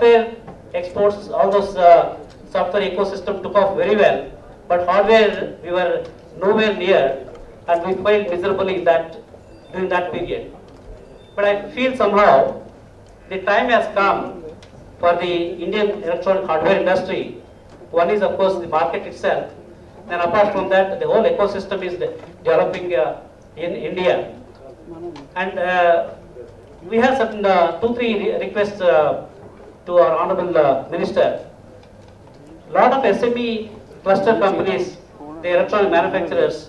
software exports, all those software ecosystem took off very well, but hardware we were nowhere near, and we failed miserably during that period. But I feel somehow the time has come for the Indian electronic hardware industry. One is of course the market itself, and apart from that the whole ecosystem is developing in India. And we have certain 2-3 requests to our Honorable Minister. A lot of SME cluster companies, the electronic manufacturers,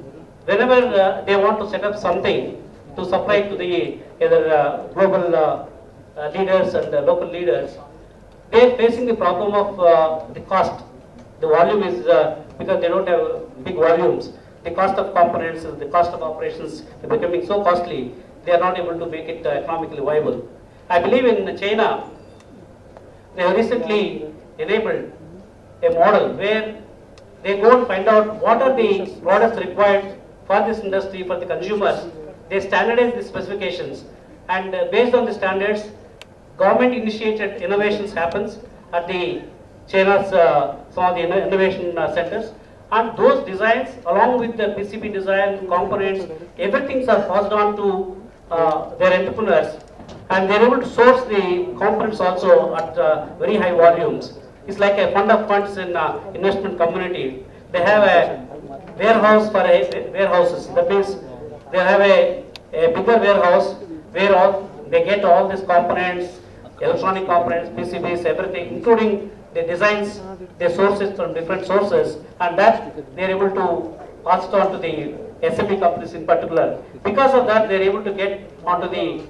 whenever they want to set up something to supply to the either global leaders and local leaders, they are facing the problem of the cost. The volume is, because they don't have big volumes, the cost of components, the cost of operations is becoming so costly, they are not able to make it economically viable. I believe in China, they have recently enabled a model where they go and find out what are the products required for this industry, for the consumers. They standardize the specifications, and based on the standards, government initiated innovations happens at the China's some of the innovation centers, and those designs along with the PCB design, components, everything are passed on to their entrepreneurs, and they are able to source the components also at very high volumes. It's like a fund of funds in investment community. They have a warehouse for warehouses. That means they have a bigger warehouse where they get all these components, electronic components, PCBs, everything, including the designs, they source it from different sources, and that they are able to pass it on to the SME companies in particular. Because of that, they are able to get onto the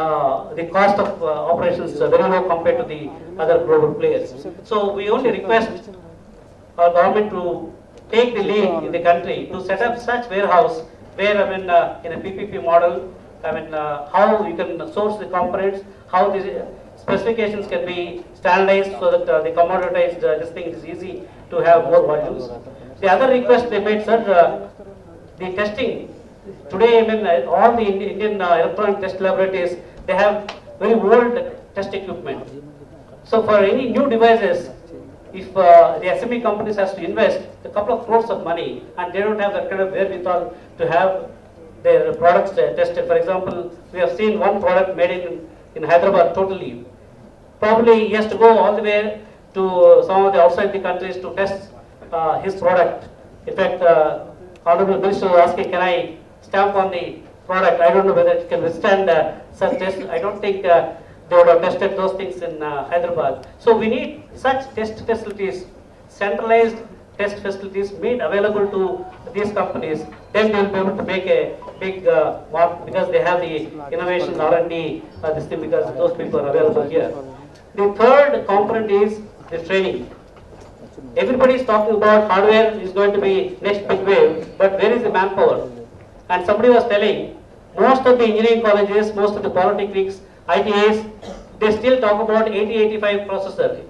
cost of operations very low compared to the other global players. So we only request our government to take the lead in the country to set up such warehouse where, I mean, in a PPP model, I mean, how you can source the components, how the specifications can be standardized so that the commoditized this thing is easy to have more volumes. The other request they made, sir, the testing. Today, I mean, all the Indian electronic test laboratories, they have very old test equipment. So for any new devices, if the SME companies has to invest a couple of crores of money and they don't have that kind of wherewithal to have their products tested. For example, we have seen one product made in Hyderabad totally. Probably he has to go all the way to some of the outside the countries to test his product. In fact, Honorable Minister was asking, can I stamp on the product? I don't know whether it can withstand such tests. I don't think they would have tested those things in Hyderabad. So we need such test facilities, centralized test facilities made available to these companies. Then they will be able to make a big mark because they have the innovation R&D this thing, because those people are available here. The third component is the training. Everybody is talking about hardware is going to be next big wave, but where is the manpower? And somebody was telling, most of the engineering colleges, most of the polytechnics, ITIs, they still talk about 8085 processor.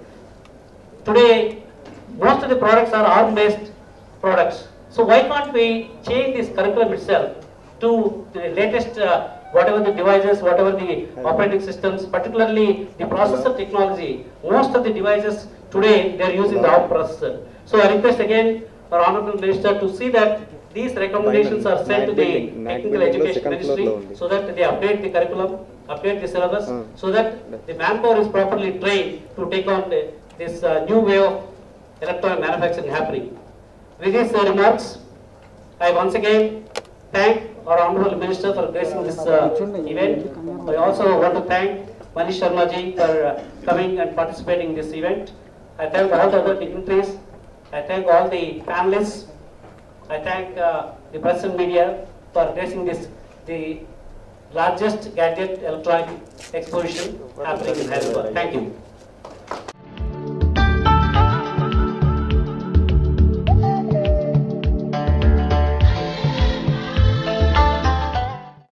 Today, most of the products are ARM-based products. So why can't we change this curriculum itself to the latest, whatever the devices, whatever the operating systems, particularly the processor technology. Most of the devices today, they are using the ARM processor. So I request again our Honorable Minister to see that these recommendations are sent to the Technical Education Ministry so that they update the curriculum, update the syllabus, so that the manpower is properly trained to take on this new way of electronic manufacturing happening. With these remarks, I once again thank our Honorable Minister for gracing this event. I also want to thank Manish Sharma ji for coming and participating in this event. I thank all the other dignitaries. I thank all the panelists. I thank the press and media for gracing this, the largest gadget electronic exposition happening in Hyderabad. Thank you.